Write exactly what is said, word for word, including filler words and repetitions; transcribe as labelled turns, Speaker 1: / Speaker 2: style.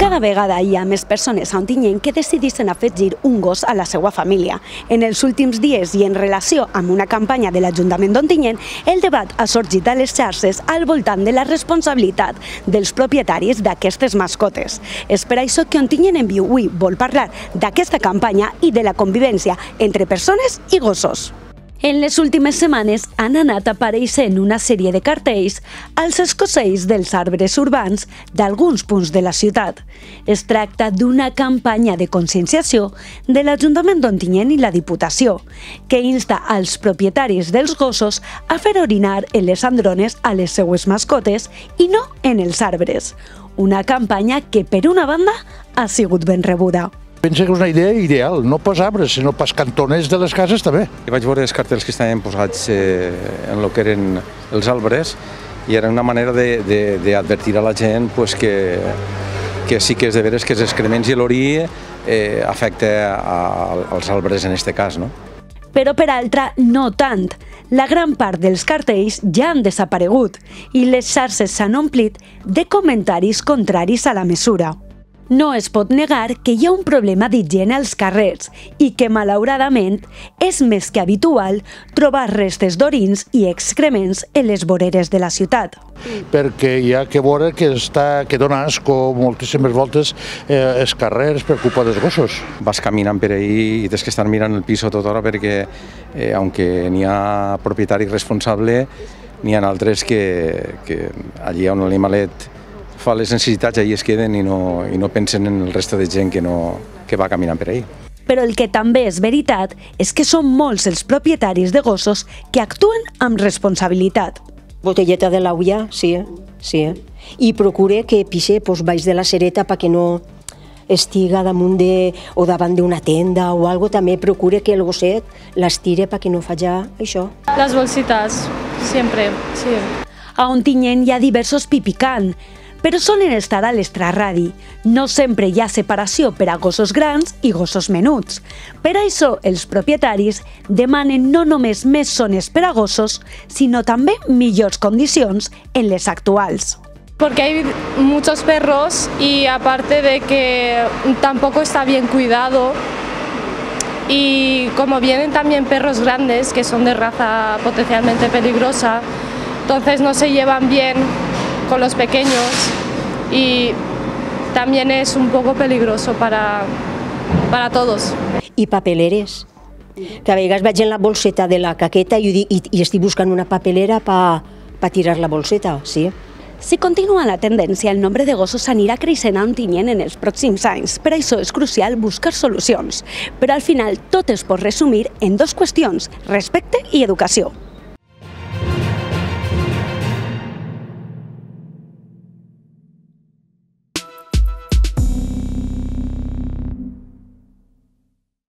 Speaker 1: Cada vegada hi ha més persones a Ontinyent que decideixen afegir un gos a la seva família. En els últims dies i en relació amb una campanya de l'Ajuntament d'Ontinyent, el debat ha sorgit a les xarxes al voltant de la responsabilitat dels propietaris d'aquestes mascotes. És per això que Ontinyent en Viu avui vol parlar d'aquesta campanya i de la convivència entre persones i gossos. En les últimes setmanes han anat apareixent una sèrie de cartells als escocells dels arbres urbans d'alguns punts de la ciutat. Es tracta d'una campanya de conscienciació de l'Ajuntament d'Ontinyent i la Diputació, que insta als propietaris dels gossos a fer orinar en les andrones a les seues mascotes i no en els arbres. Una campanya que, per una banda, ha sigut ben rebuda.
Speaker 2: Penso que és una idea ideal, no pas arbres, sinó pas cantoners de les cases també.
Speaker 3: Vaig veure els cartells que estaven posats eh, en el que eren els arbres i era una manera d'advertir a la gent pues, que, que sí que és de veres que els excrements i l'orí eh, afecta a, als arbres en aquest cas. No?
Speaker 1: Però per altra, no tant. La gran part dels cartells ja han desaparegut i les xarxes s'han omplit de comentaris contraris a la mesura. No es pot negar que hi ha un problema d'higiene als carrers i que, malauradament, és més que habitual trobar restes d'orins i excrements en les voreres de la ciutat.
Speaker 2: Perquè hi ha que veure que, està, que dona asco moltíssimes voltes eh, els carrers per culpa dels gossos.
Speaker 3: Vas caminant per ahí i tens que estar mirant el pis tota hora perquè, eh, aunque n'hi ha propietari responsable, n'hi ha altres que, que allí on l'animalet fa les necessitats, allí es queden i no, i no pensen en el resto de gent que, no, que va caminant per ahí.
Speaker 1: Però el que també és veritat és que són molts els propietaris de gossos que actuen amb responsabilitat.
Speaker 4: Botelleta de l'aigua, sí, sí. I procure que pixe pues, baix de la sereta perquè no estiga damunt de, o davant d'una tenda o algo. També procure que el gosset l'estire perquè no faci això.
Speaker 5: Les bolsitas, sempre, sí.
Speaker 1: A Ontinyent hi ha diversos pipicant, però solen estar a l'extraradi. No sempre hi ha separació per a gossos grans i gossos menuts. Per això, els propietaris demanen no només més zones per a gossos, sinó també millors condicions en les actuals.
Speaker 5: Porque hay muchos perros y aparte de que tampoco está bien cuidado, y como vienen también perros grandes que son de raza potencialmente peligrosa, entonces no se llevan bien con los pequeños y también es un poco peligroso para, para todos.
Speaker 4: I papeleres, que a vegades vaig en la bolseta de la caqueta i, i, i estic buscant una papelera per pa tirar la bolseta, sí.
Speaker 1: Si continua la tendència, el nombre de gossos anirà creixent a Ontinyent en els pròxims anys. Per això és crucial buscar solucions. Però al final tot es pot resumir en dues qüestions: respecte i educació.